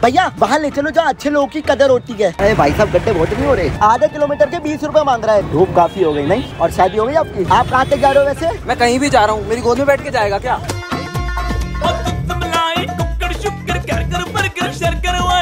भैया बाहर ले चलो, जहाँ अच्छे लोगों की कदर होती है। अरे भाई साहब गड्ढे बहुत नहीं हो रहे, आधे किलोमीटर के 20 रुपए मांग रहा है। धूप काफी हो गई नहीं? और शादी हो गई आपकी? आप कहाँ तक जा रहे हो वैसे? मैं कहीं भी जा रहा हूँ, मेरी गोद में बैठ के जाएगा क्या?